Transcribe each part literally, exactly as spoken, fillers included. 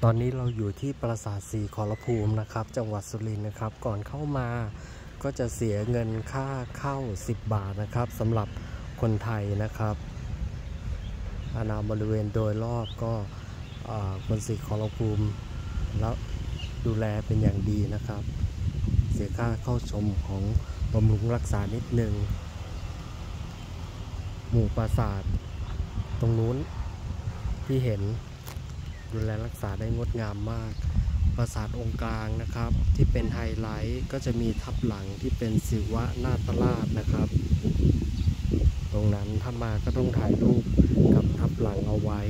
ตอนนี้เราอยู่ที่ปราสาทศรีขอรภูมินะครับจังหวัดสุรินทร์นะครับก่อนเข้ามาก็จะเสียเงินค่าเข้าสิบบาทนะครับสำหรับคนไทยนะครับอาณาบริเวณโดยรอบก็คนศรีขอรภูมิแล้วดูแลเป็นอย่างดีนะครับเสียค่าเข้าชมของบำรุงรักษานิดนึงหมู่ปราสาทตรงนู้นที่เห็นดูแลรักษาได้งดงามมากปราสาทองค์กลางนะครับที่เป็นไฮไลท์ก็จะมีทับหลังที่เป็นศิวะนาตราชนะครับตรงนั้นถ้ามาก็ต้องถ่ายรูปกับทับหลังเอาไว้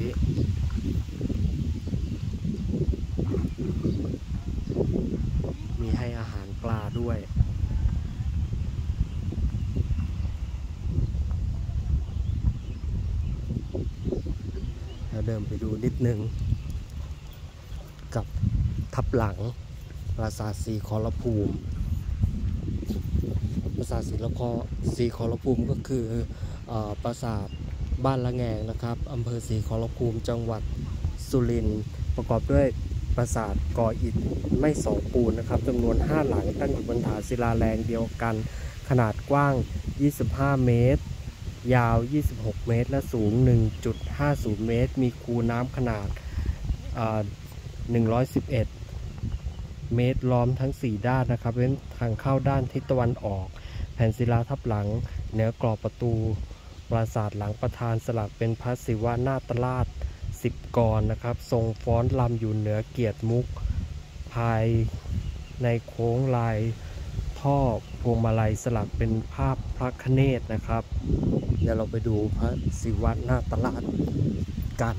มีให้อาหารปลาด้วยเดินไปดูนิดนึงกับทับหลังปราสาทศรีขอรภูมิปราสาทศรีขอศรีขอรภูมิก็คือปราสาทบ้านละแงงนะครับอำเภอศรีขอรภูมิจังหวัดสุรินทร์ประกอบด้วยปราสาทก่ออิฐไม่สองปูนนะครับจำนวนห้าหลังตั้งอยู่บนฐานศิลาแรงเดียวกันขนาดกว้างยี่สิบห้าเมตรยาวยี่สิบหกเมตรและสูง หนึ่งจุดห้าศูนย์ เมตรมีคูน้ำขนาดหนึ่งร้อยสิบเอ็ดเมตรล้อมทั้งสี่ด้านนะครับเว้นทางเข้าด้านทิศตะวันออกแผ่นศิลาทับหลังเหนือกรอบประตูปราสาทหลังประธานสลักเป็นพระศิวะนาตราชสิบกรนะครับทรงฟ้อนลำอยู่เหนือเกียรติมุกภายในโค้งลายท่อพวงมาลัยสลักเป็นภาพพระคเนศนะครับเดี๋ยวเราไปดูพระศิวะนาตราชกัน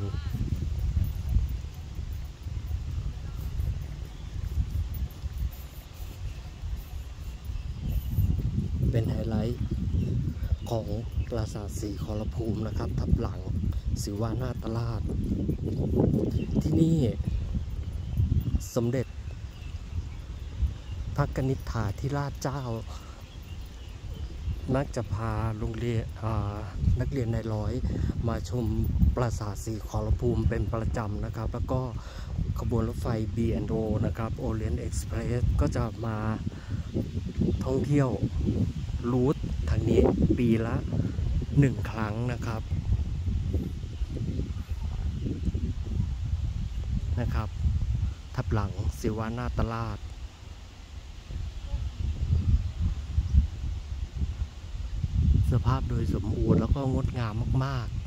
เป็นไฮไลท์ของปราสาทศรีขอรภูมินะครับทับหลังศิวะนาตราชที่นี่สมเด็จพระกนิษฐาธิราชเจ้ามักจะพาโรงเรียนนักเรียนนายร้อยมาชมปราสาทศรีขอรภูมิเป็นประจำนะครับแล้วก็ขบวนรถไฟ บี แอนด์ โอ นะครับ Orient Express ก็จะมาท่องเที่ยวรูททางนี้ปีละหนึ่งครั้งนะครับนะครับทับหลังศิวะนาตราชสภาพโดยสมบูรณ์แล้วก็งดงามมากๆ